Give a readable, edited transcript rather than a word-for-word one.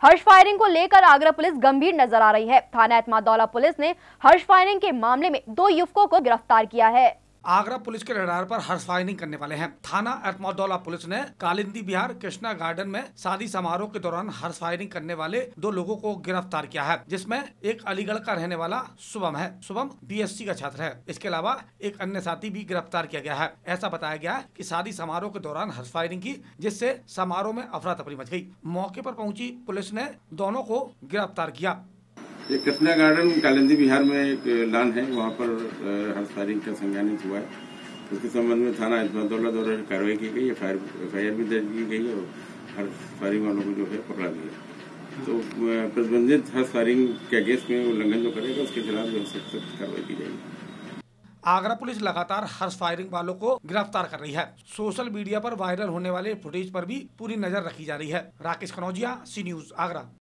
हर्ष firing को लेकर Agra police गंभीर नजर आ रही है। थाना एतमादौला पुलिस ने हर्ष फायरिंग के मामले में 2 युवकों को गिरफ्तार किया है। आगरा पुलिस के रडार पर हर्ष फायरिंग करने वाले हैं। थाना एतमादौला पुलिस ने कालिंदी बिहार कृष्णा गार्डन में शादी समारोह के दौरान हर्ष फायरिंग करने वाले 2 लोगों को गिरफ्तार किया है, जिसमें एक अलीगढ़ का रहने वाला शुभम है। शुभम बीएससी का छात्र है। इसके अलावा एक अन्य साथी भी गिरफ्तार किया गया है। ऐसा बताया गया है कि शादी समारोह के दौरान हर्ष फायरिंग की, जिससे समारोह में अफरा तफरी मच गई। मौके पर पहुंची पुलिस ने दोनों को गिरफ्तार किया। ये कृष्णा गार्डन कालिंदी बिहार में एक लान है, वहाँ पर हर्ष फायरिंग का संज्ञानित हुआ है। उसके संबंध में थाना एतमादौला द्वारा कार्रवाई की गई है। एफआईआर भी दर्ज की गई है और हर्ष फायरिंग वालों को जो है पकड़ा गया। तो प्रतिबंधित हर्ष फायरिंग के केस में उल्लंघन जो करेगा उसके खिलाफ जो सख्त कार्रवाई की जाएगी। आगरा पुलिस लगातार हर्ष फायरिंग वालों को गिरफ्तार कर रही है। सोशल मीडिया पर वायरल होने वाले फुटेज पर भी पूरी नजर रखी जा रही है। Rakesh Kanaujia, C News, Agra.